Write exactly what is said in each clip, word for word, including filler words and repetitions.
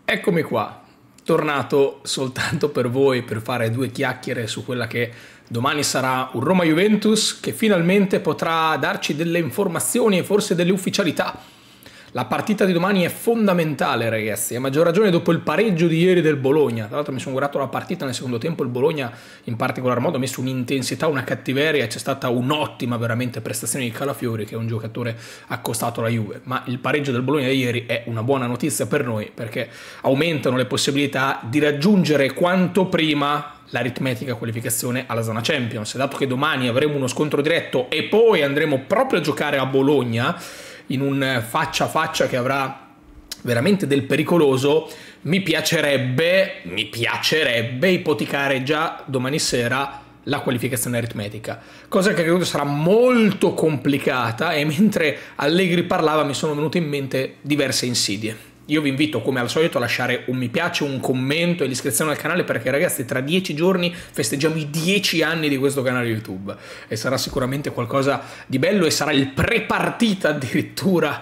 Eccomi qua, tornato soltanto per voi per fare due chiacchiere su quella che domani sarà un Roma-Juventus che finalmente potrà darci delle informazioni e forse delle ufficialità. La partita di domani è fondamentale, ragazzi, a maggior ragione dopo il pareggio di ieri del Bologna. Tra l'altro mi sono guardato la partita nel secondo tempo, il Bologna in particolar modo ha messo un'intensità, una cattiveria, c'è stata un'ottima veramente prestazione di Calafiori, che è un giocatore accostato alla Juve. Ma il pareggio del Bologna di ieri è una buona notizia per noi, perché aumentano le possibilità di raggiungere quanto prima l'aritmetica qualificazione alla zona Champions. E dato che domani avremo uno scontro diretto e poi andremo proprio a giocare a Bologna, in un faccia a faccia che avrà veramente del pericoloso, mi piacerebbe, mi piacerebbe ipotecare già domani sera la qualificazione aritmetica, cosa che credo sarà molto complicata, e mentre Allegri parlava mi sono venute in mente diverse insidie. Io vi invito come al solito a lasciare un mi piace, un commento e l'iscrizione al canale, perché ragazzi tra dieci giorni festeggiamo i dieci anni di questo canale YouTube e sarà sicuramente qualcosa di bello, e sarà il pre-partita addirittura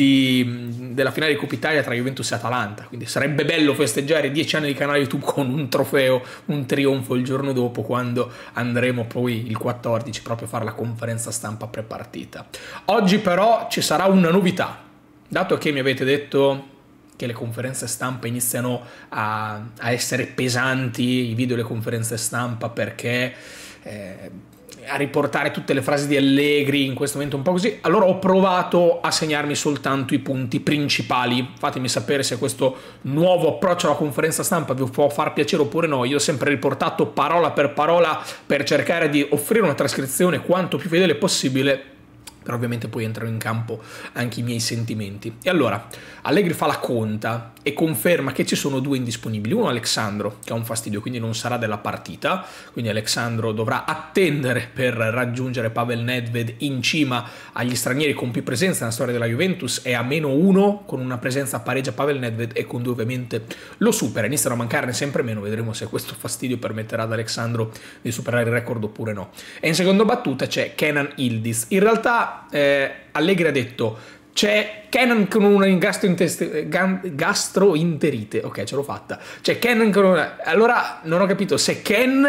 di, della finale di Coppa Italia tra Juventus e Atalanta, quindi sarebbe bello festeggiare i dieci anni di canale YouTube con un trofeo, un trionfo il giorno dopo, quando andremo poi il quattordici proprio a fare la conferenza stampa pre-partita. Oggi però ci sarà una novità, dato che mi avete detto che le conferenze stampa iniziano a, a essere pesanti, i video delle conferenze stampa, perché eh, a riportare tutte le frasi di Allegri in questo momento un po' così, allora ho provato a segnarmi soltanto i punti principali. Fatemi sapere se questo nuovo approccio alla conferenza stampa vi può far piacere oppure no. Io ho sempre riportato parola per parola per cercare di offrire una trascrizione quanto più fedele possibile, però ovviamente poi entrano in campo anche i miei sentimenti. E allora, Allegri fa la conta e conferma che ci sono due indisponibili. Uno Alexandro, che ha un fastidio, quindi non sarà della partita, quindi Alexandro dovrà attendere per raggiungere Pavel Nedved in cima agli stranieri con più presenza nella storia della Juventus, è a meno uno, con una presenza pareggia Pavel Nedved e con due ovviamente lo supera. Iniziano a mancarne sempre meno, vedremo se questo fastidio permetterà ad Alexandro di superare il record oppure no. E in seconda battuta c'è Kenan Yildiz. In realtà Eh, Allegri ha detto c'è Kenan con una gastroenterite, ok, ce l'ho fatta, c'è Kenan con una... allora non ho capito se Ken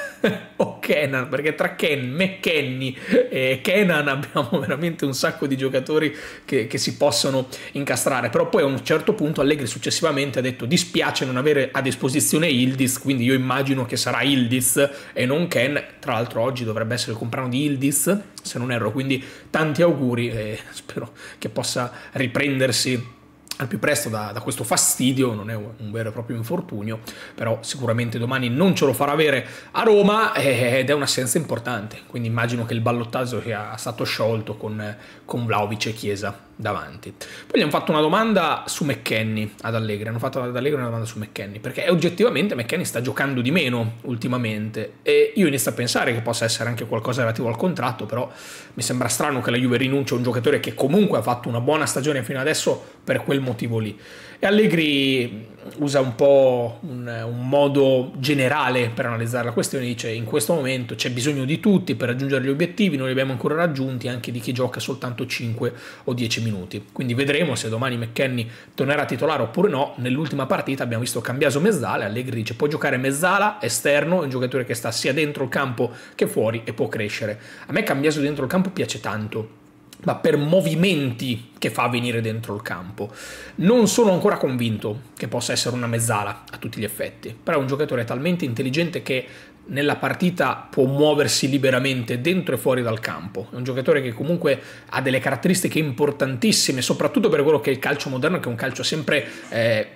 o Kenan, perché tra Ken, McKennie e Kenan abbiamo veramente un sacco di giocatori che, che si possono incastrare. Però poi a un certo punto Allegri successivamente ha detto dispiace non avere a disposizione Yildiz, quindi io immagino che sarà Yildiz e non Ken. Tra l'altro oggi dovrebbe essere il compleanno di Yildiz, se non erro, quindi tanti auguri e spero che possa riprendersi al più presto da, da questo fastidio. Non è un vero e proprio infortunio, però sicuramente domani non ce lo farà avere a Roma, ed è un'assenza importante, quindi immagino che il ballottaggio sia stato sciolto con, con Vlahovic e Chiesa davanti. Poi gli hanno fatto una domanda su McKennie ad Allegri, hanno fatto ad Allegri una domanda su McKennie, perché oggettivamente McKennie sta giocando di meno ultimamente, e io inizio a pensare che possa essere anche qualcosa relativo al contratto, però mi sembra strano che la Juve rinunci a un giocatore che comunque ha fatto una buona stagione fino adesso per quel motivo lì. E Allegri usa un po' un, un modo generale per analizzare la questione, dice in questo momento c'è bisogno di tutti per raggiungere gli obiettivi, noi li abbiamo ancora raggiunti, anche di chi gioca soltanto cinque o dieci minuti, quindi vedremo se domani McKennie tornerà titolare oppure no. Nell'ultima partita abbiamo visto Cambiaso mezzala, Allegri dice può giocare mezzala, esterno, è un giocatore che sta sia dentro il campo che fuori e può crescere. A me Cambiaso dentro il campo piace tanto, ma per movimenti che fa venire dentro il campo. Non sono ancora convinto che possa essere una mezzala a tutti gli effetti, però è un giocatore talmente intelligente che nella partita può muoversi liberamente dentro e fuori dal campo. È un giocatore che comunque ha delle caratteristiche importantissime, soprattutto per quello che è il calcio moderno, che è un calcio sempre... Eh...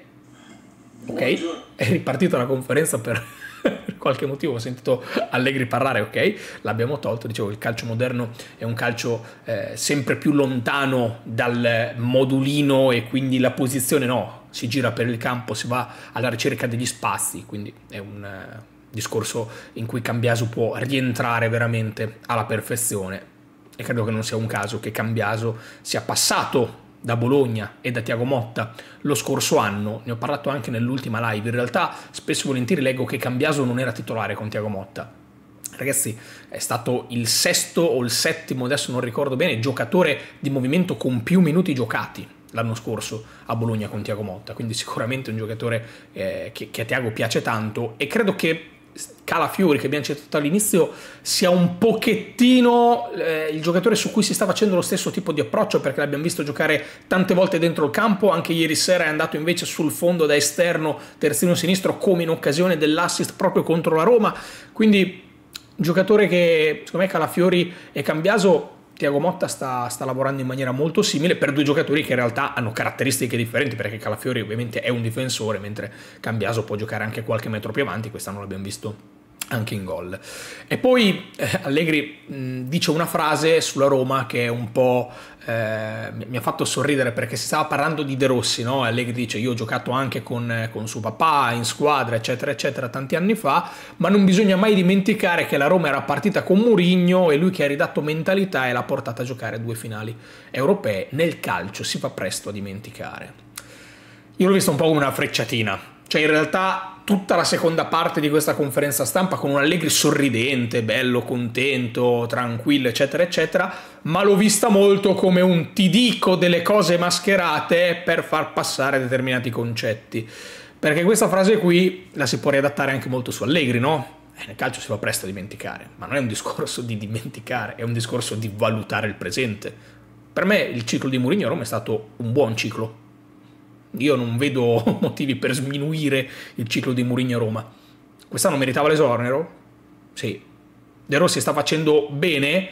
ok, è ripartita la conferenza per... per qualche motivo ho sentito Allegri parlare, ok, l'abbiamo tolto. Dicevo, il calcio moderno è un calcio eh, sempre più lontano dal modulino, e quindi la posizione no, si gira per il campo, si va alla ricerca degli spazi, quindi è un uh, discorso in cui Cambiaso può rientrare veramente alla perfezione, e credo che non sia un caso che Cambiaso sia passato da Bologna e da Thiago Motta lo scorso anno. Ne ho parlato anche nell'ultima live. In realtà spesso e volentieri leggo che Cambiaso non era titolare con Thiago Motta. Ragazzi, è stato il sesto o il settimo, adesso non ricordo bene, giocatore di movimento con più minuti giocati. l'anno scorso a Bologna con Thiago Motta, quindi sicuramente un giocatore eh, che, che a Thiago piace tanto, e credo che Calafiori, che abbiamo citato all'inizio, sia un pochettino eh, il giocatore su cui si sta facendo lo stesso tipo di approccio, perché l'abbiamo visto giocare tante volte dentro il campo, anche ieri sera è andato invece sul fondo da esterno terzino sinistro, come in occasione dell'assist proprio contro la Roma, quindi un giocatore che secondo me Calafiori e Cambiaso, Thiago Motta sta, sta lavorando in maniera molto simile, per due giocatori che in realtà hanno caratteristiche differenti, perché Calafiori ovviamente è un difensore, mentre Cambiaso può giocare anche qualche metro più avanti, quest'anno l'abbiamo visto anche in gol. E poi eh, Allegri mh, dice una frase sulla Roma che è un po' eh, mi ha fatto sorridere, perché si stava parlando di De Rossi, no? Allegri dice: io ho giocato anche con, con suo papà in squadra eccetera eccetera tanti anni fa, ma non bisogna mai dimenticare che la Roma era partita con Mourinho e lui che ha ridato mentalità e l'ha portata a giocare due finali europee. Nel calcio si fa presto a dimenticare. Io l'ho visto un po' come una frecciatina, cioè in realtà tutta la seconda parte di questa conferenza stampa con un Allegri sorridente, bello, contento, tranquillo, eccetera, eccetera, ma l'ho vista molto come un ti dico delle cose mascherate per far passare determinati concetti. Perché questa frase qui la si può riadattare anche molto su Allegri, no? Eh, nel calcio si fa presto a dimenticare, ma non è un discorso di dimenticare, è un discorso di valutare il presente. Per me il ciclo di Mourinho a Roma è stato un buon ciclo. Io non vedo motivi per sminuire il ciclo di Mourinho a Roma. Quest'anno meritava l'esonero? Sì. De Rossi sta facendo bene?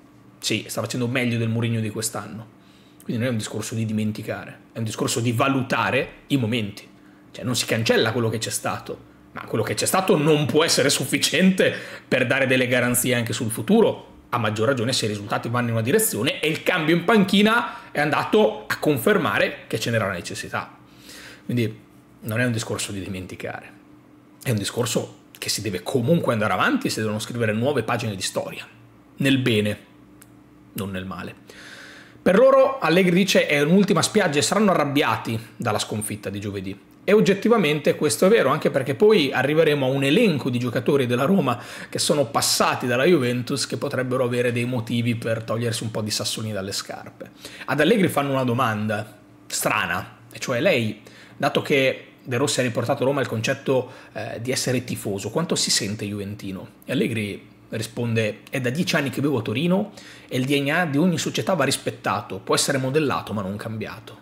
Sì, sta facendo meglio del Mourinho di quest'anno. Quindi non è un discorso di dimenticare, è un discorso di valutare i momenti. Cioè non si cancella quello che c'è stato, ma quello che c'è stato non può essere sufficiente per dare delle garanzie anche sul futuro, a maggior ragione se i risultati vanno in una direzione e il cambio in panchina è andato a confermare che ce n'era la necessità. Quindi non è un discorso di dimenticare, è un discorso che si deve comunque andare avanti e si devono scrivere nuove pagine di storia, nel bene, non nel male. Per loro Allegri dice è un'ultima spiaggia e saranno arrabbiati dalla sconfitta di giovedì. E oggettivamente questo è vero, anche perché poi arriveremo a un elenco di giocatori della Roma che sono passati dalla Juventus che potrebbero avere dei motivi per togliersi un po' di sassoni dalle scarpe. Ad Allegri fanno una domanda strana, e cioè lei, dato che De Rossi ha riportato a Roma il concetto eh, di essere tifoso, quanto si sente juventino? E Allegri risponde: è da dieci anni che vivo a Torino e il D N A di ogni società va rispettato, può essere modellato ma non cambiato.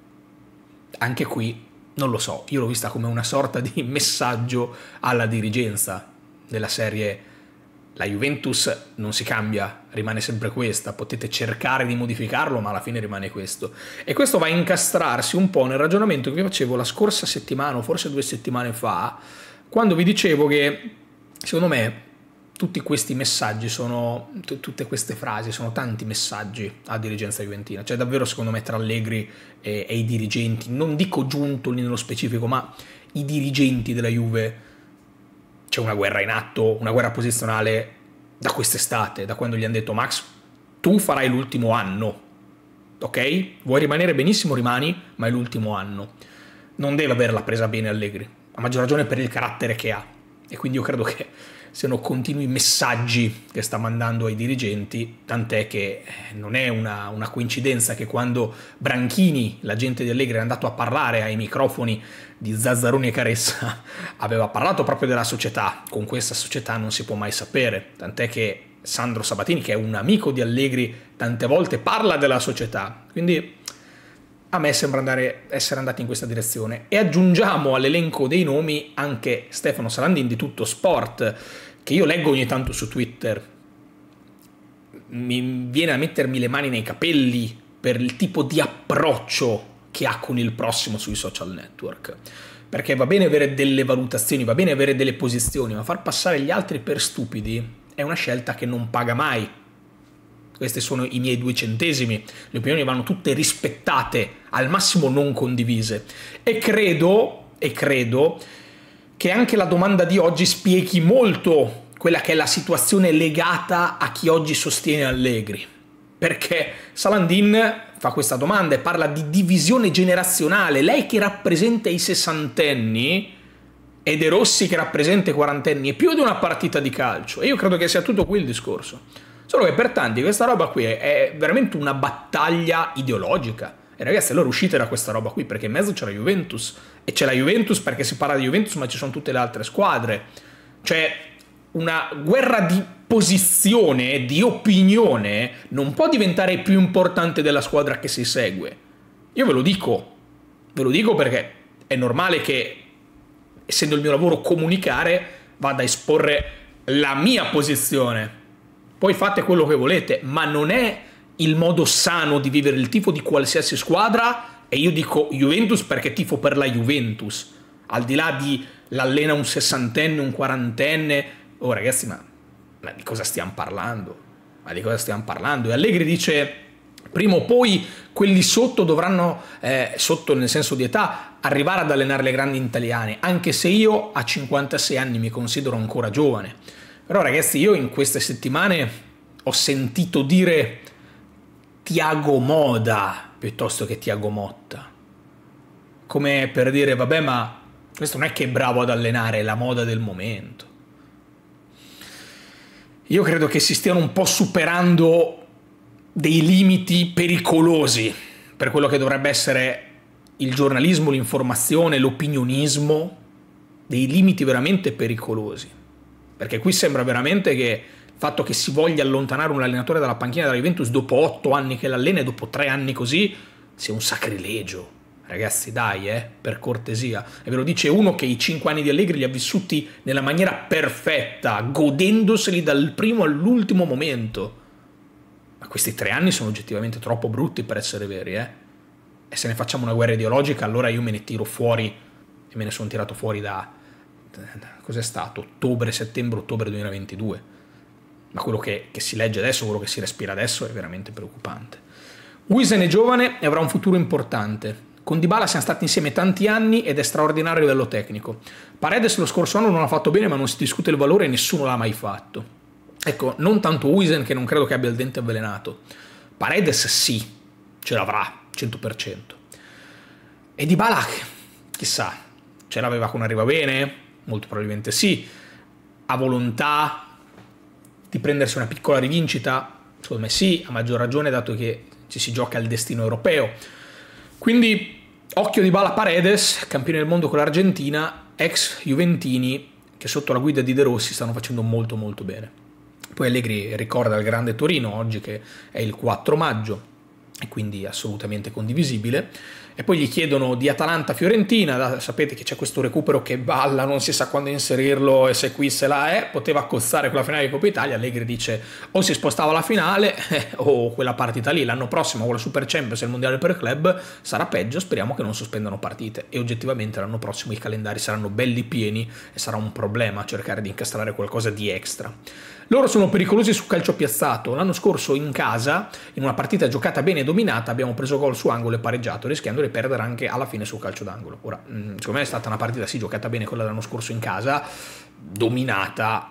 Anche qui non lo so, io l'ho vista come una sorta di messaggio alla dirigenza della serie: la Juventus non si cambia, rimane sempre questa, potete cercare di modificarlo ma alla fine rimane questo. E questo va a incastrarsi un po' nel ragionamento che vi facevo la scorsa settimana o forse due settimane fa, quando vi dicevo che secondo me tutti questi messaggi sono, tutte queste frasi sono tanti messaggi alla dirigenza juventina, cioè davvero secondo me tra Allegri e, e i dirigenti, non dico Giuntoli nello specifico, ma i dirigenti della Juve, c'è una guerra in atto, una guerra posizionale da quest'estate, da quando gli hanno detto: Max, tu farai l'ultimo anno, ok? Vuoi rimanere benissimo, rimani, ma è l'ultimo anno. Non deve averla presa bene Allegri, a maggior ragione per il carattere che ha, e quindi io credo che siano continui messaggi che sta mandando ai dirigenti, tant'è che non è una, una coincidenza che quando Branchini, l'agente di Allegri, è andato a parlare ai microfoni di Zazzaroni e Caressa, aveva parlato proprio della società. Con questa società non si può mai sapere, tant'è che Sandro Sabatini, che è un amico di Allegri, tante volte parla della società, quindi a me sembra andare, essere andati in questa direzione. E aggiungiamo all'elenco dei nomi anche Stefano Salandin di Tutto Sport, che io leggo ogni tanto su Twitter. Mi viene a mettermi le mani nei capelli per il tipo di approccio che ha con il prossimo sui social network. Perché va bene avere delle valutazioni, va bene avere delle posizioni, ma far passare gli altri per stupidi è una scelta che non paga mai. Questi sono i miei due centesimi, le opinioni vanno tutte rispettate, al massimo non condivise. E credo, e credo che anche la domanda di oggi spieghi molto quella che è la situazione legata a chi oggi sostiene Allegri. Perché Salandin fa questa domanda e parla di divisione generazionale, lei che rappresenta i sessantenni e De Rossi che rappresenta i quarantenni, è più di una partita di calcio. E io credo che sia tutto qui il discorso. Solo che per tanti questa roba qui è veramente una battaglia ideologica, E ragazzi, allora uscite da questa roba qui, perché in mezzo c'è la Juventus, e c'è la Juventus perché si parla di Juventus, ma ci sono tutte le altre squadre. Cioè, una guerra di posizione, di opinione, non può diventare più importante della squadra che si segue. Io ve lo dico, ve lo dico perché è normale che, essendo il mio lavoro comunicare, vada a esporre la mia posizione. Poi fate quello che volete, ma non è il modo sano di vivere il tifo di qualsiasi squadra. E io dico Juventus perché tifo per la Juventus, al di là di l'allena un sessantenne, un quarantenne. Oh ragazzi, ma, ma di cosa stiamo parlando? Ma di cosa stiamo parlando? E Allegri dice, prima o poi quelli sotto dovranno, eh, sotto nel senso di età, arrivare ad allenare le grandi italiane, anche se io a cinquantasei anni mi considero ancora giovane. Però ragazzi, io in queste settimane ho sentito dire Thiago Moda piuttosto che Thiago Motta, come per dire, vabbè, ma questo non è che è bravo ad allenare, è la moda del momento. Io credo che si stiano un po' superando dei limiti pericolosi per quello che dovrebbe essere il giornalismo, l'informazione, l'opinionismo, dei limiti veramente pericolosi. Perché qui sembra veramente che il fatto che si voglia allontanare un allenatore dalla panchina della Juventus dopo otto anni che l'allena e dopo tre anni così sia un sacrilegio. Ragazzi, dai, eh, per cortesia. E ve lo dice uno che i cinque anni di Allegri li ha vissuti nella maniera perfetta, godendoseli dal primo all'ultimo momento. Ma questi tre anni sono oggettivamente troppo brutti per essere veri, eh. E se ne facciamo una guerra ideologica, allora io me ne tiro fuori, e me ne sono tirato fuori da, da, da cos'è stato? Ottobre, settembre, ottobre duemilaventidue. Ma quello che, che si legge adesso, quello che si respira adesso è veramente preoccupante. Huijsen è giovane e avrà un futuro importante. Con Dybala siamo stati insieme tanti anni ed è straordinario a livello tecnico. Paredes lo scorso anno non ha fatto bene, ma non si discute il valore e nessuno l'ha mai fatto. Ecco, non tanto Huijsen, che non credo che abbia il dente avvelenato. Paredes sì, ce l'avrà, cento per cento. E Dybala, chissà, ce l'aveva con Arriva Bene? Molto probabilmente sì. Ha volontà di prendersi una piccola rivincita? Secondo me sì, a maggior ragione dato che ci si gioca il destino europeo. Quindi occhio Dybala, Paredes, campione del mondo con l'Argentina, ex juventini che sotto la guida di De Rossi stanno facendo molto molto bene. Poi Allegri ricorda il grande Torino oggi che è il quattro maggio e quindi assolutamente condivisibile. E poi gli chiedono di Atalanta-Fiorentina, sapete che c'è questo recupero che balla, non si sa quando inserirlo e se qui se la è, poteva cozzare quella finale di Coppa Italia. Allegri dice o si spostava alla finale eh, o quella partita lì, l'anno prossimo con la Super Champions e il Mondiale per Club sarà peggio, speriamo che non sospendano partite. E oggettivamente l'anno prossimo i calendari saranno belli pieni e sarà un problema cercare di incastrare qualcosa di extra. Loro sono pericolosi sul calcio piazzato. L'anno scorso in casa, in una partita giocata bene e dominata, abbiamo preso gol su angolo e pareggiato, rischiando di perdere anche alla fine sul calcio d'angolo. Ora, secondo me è stata una partita sì giocata bene quella dell'anno scorso in casa, dominata.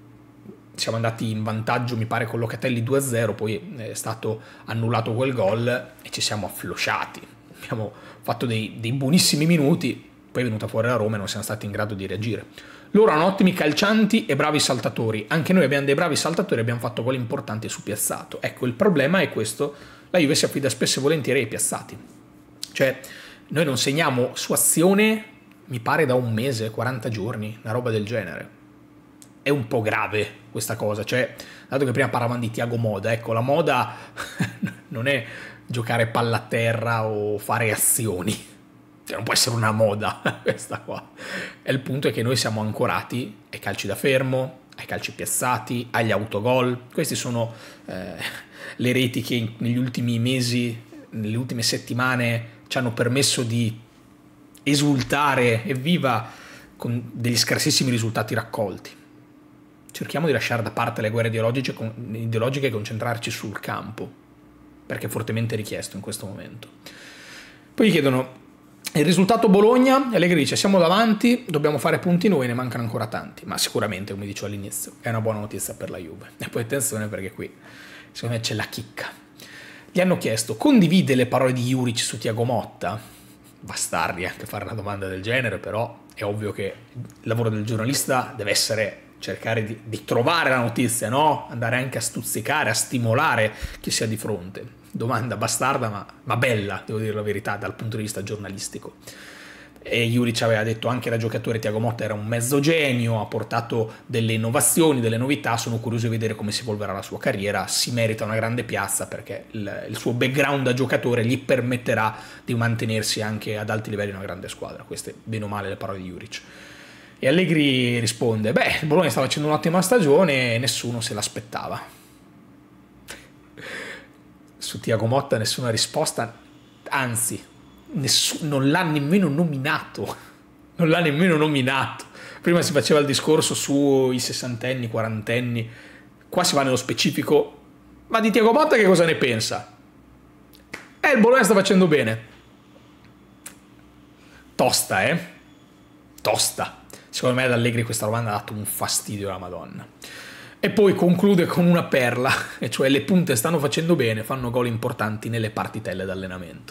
Siamo andati in vantaggio, mi pare, con Locatelli due a zero, poi è stato annullato quel gol e ci siamo afflosciati. Abbiamo fatto dei, dei buonissimi minuti, poi è venuta fuori la Roma e non siamo stati in grado di reagire. Loro hanno ottimi calcianti e bravi saltatori, anche noi abbiamo dei bravi saltatori e abbiamo fatto gol importanti su piazzato. Ecco, il problema è questo, la Juve si affida spesso e volentieri ai piazzati. Cioè, noi non segniamo su azione, mi pare da un mese, quaranta giorni, una roba del genere. È un po' grave questa cosa, cioè, dato che prima parlavamo di Thiago Moda, ecco, la moda non è giocare palla a terra o fare azioni. Cioè, non può essere una moda questa qua. E il punto è che noi siamo ancorati ai calci da fermo, ai calci piazzati, agli autogol. Queste sono eh, le reti che negli ultimi mesi, nelle ultime settimane ci hanno permesso di esultare, evviva, con degli scarsissimi risultati raccolti. Cerchiamo di lasciare da parte le guerre ideologiche, ideologiche e concentrarci sul campo, perché è fortemente richiesto in questo momento. Poi gli chiedono il risultato Bologna, e Allegri dice siamo davanti, dobbiamo fare punti noi, ne mancano ancora tanti, ma sicuramente, come dicevo all'inizio, è una buona notizia per la Juve. E poi attenzione, perché qui secondo me c'è la chicca. Gli hanno chiesto condivide le parole di Juric su Thiago Motta. Bastardi anche fare una domanda del genere, però è ovvio che il lavoro del giornalista deve essere cercare di, di trovare la notizia, no? Andare anche a stuzzicare, a stimolare chi sia di fronte. Domanda bastarda ma, ma bella, devo dire la verità, dal punto di vista giornalistico. E Juric aveva detto anche da giocatore Thiago Motta era un mezzo genio, ha portato delle innovazioni, delle novità, sono curioso di vedere come si evolverà la sua carriera, si merita una grande piazza perché il, il suo background da giocatore gli permetterà di mantenersi anche ad alti livelli in una grande squadra. Queste bene o male le parole di Juric. E Allegri risponde, beh, il Bologna sta facendo un'ottima stagione e nessuno se l'aspettava. Su Thiago Motta nessuna risposta, anzi, nessuno, non l'ha nemmeno nominato, non l'ha nemmeno nominato. Prima si faceva il discorso sui sessantenni, quarantenni, qua si va nello specifico, ma di Thiago Motta che cosa ne pensa? Eh, il Bologna sta facendo bene. Tosta, eh? Tosta. Secondo me ad Allegri questa domanda ha dato un fastidio alla Madonna. E poi conclude con una perla, e cioè le punte stanno facendo bene, fanno gol importanti nelle partitelle d'allenamento.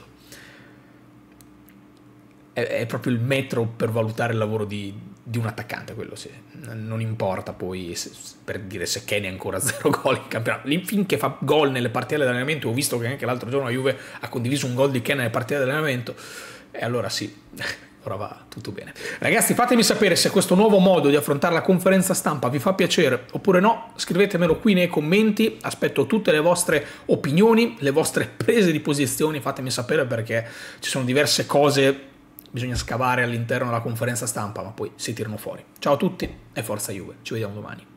È, è proprio il metro per valutare il lavoro di, di un attaccante, quello sì. Non importa poi se, per dire se Kenny ha ancora zero gol in campionato. Finché fa gol nelle partite d'allenamento, ho visto che anche l'altro giorno la Juve ha condiviso un gol di Kenny nelle partite d'allenamento, e allora sì... ora va tutto bene. Ragazzi, fatemi sapere se questo nuovo modo di affrontare la conferenza stampa vi fa piacere oppure no, scrivetemelo qui nei commenti, aspetto tutte le vostre opinioni, le vostre prese di posizioni, fatemi sapere perché ci sono diverse cose, bisogna scavare all'interno della conferenza stampa, ma poi si tirano fuori. Ciao a tutti e forza Juve, ci vediamo domani.